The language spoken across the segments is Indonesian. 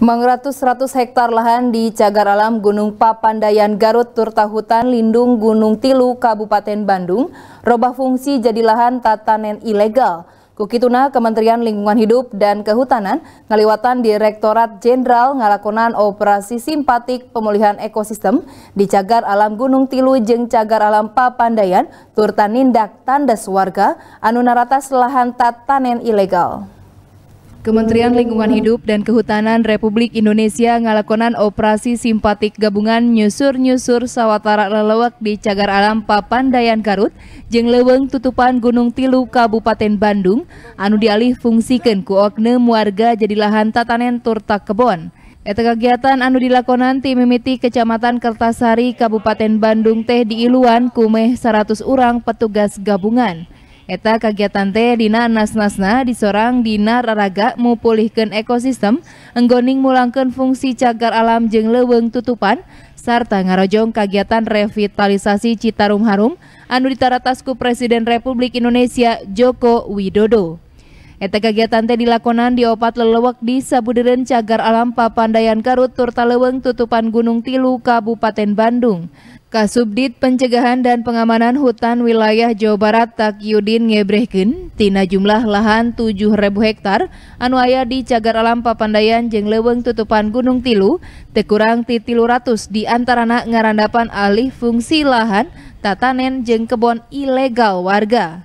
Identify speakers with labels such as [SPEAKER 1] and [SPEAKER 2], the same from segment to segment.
[SPEAKER 1] Mengratus-ratus hektar lahan di Cagar Alam Gunung Papandayan Garut Turta Hutan Lindung Gunung Tilu Kabupaten Bandung robah fungsi jadi lahan tatanen ilegal. Kukituna Kementerian Lingkungan Hidup dan Kehutanan ngaliwatan Direktorat Jenderal ngalakonan operasi simpatik pemulihan ekosistem di Cagar Alam Gunung Tilu jeung Cagar Alam Papandayan turta nindak tandas warga anu naratas lahan tatanen ilegal. Kementerian Lingkungan Hidup dan Kehutanan Republik Indonesia ngalakonan operasi simpatik gabungan nyusur-nyusur sawatara lelewek di Cagar Alam Papandayan Garut jeung leuweung tutupan Gunung Tilu Kabupaten Bandung anu dialih fungsikeun ku oknum warga jadi lahan tatanen turta kebon. Eta kegiatan anu dilakonan ti mimiti Kecamatan Kertasari Kabupaten Bandung teh diiluan ku meh 100 urang petugas gabungan. Eta kegiatan teh dina nas-nasna disorang dina raraga mupulihkeun ekosistem, enggoning mulangkeun fungsi cagar alam jeung leuweung tutupan, sarta ngarojong kegiatan revitalisasi Citarum Harum anu ditaratas ku Presiden Republik Indonesia Joko Widodo. Eta kegiatan teh dilakonan di opat lelewek di sabudeureun Cagar Alam Papandayan Garut turta leuweung tutupan Gunung Tilu Kabupaten Bandung. Kasubdit Pencegahan dan Pengamanan Hutan Wilayah Jawa Barat Takyudin ngebrehkeun tina jumlah lahan 7.000 hektar anu aya di Cagar Alam Papandayan jeung leuweung tutupan Gunung Tilu teu kurang ti 300 di antarana ngarandapan alih fungsi lahan tatanen jeung kebon ilegal warga.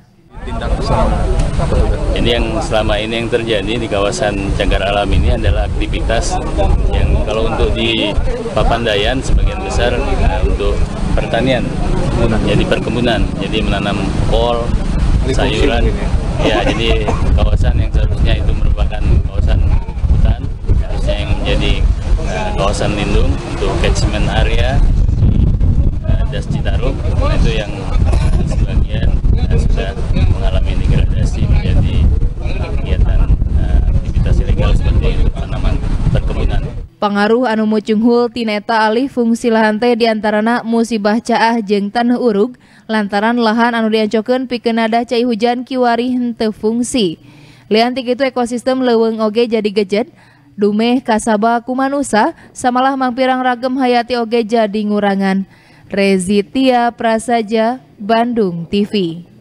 [SPEAKER 2] Jadi yang selama ini yang terjadi di kawasan Cagar Alam ini adalah aktivitas yang kalau untuk di Papandayan sebagian besar untuk pertanian, jadi perkebunan, jadi menanam kol, sayuran. Ya, jadi kawasan yang seharusnya itu merupakan kawasan hutan, harusnya yang menjadi kawasan lindung untuk catchment area Das Citarum, itu yang sebagian sudah mengalami degradasi menjadi kegiatan aktivitas ilegal seperti tanaman perkebunan.
[SPEAKER 1] Pangaruh anu mucunghul tina eta alih fungsi lahan teh diantarana musibah caah jeung taneuh urug lantaran lahan anu diancokeun pikeun nadah cai hujan kiwari henteu fungsi. Lian ti kitu ekosistem leuweung oge jadi gejet, dumeh kasaba ku manusa samalah mangpirang ragem hayati oge jadi ngurangan. Rezitia Prasaja, Bandung TV.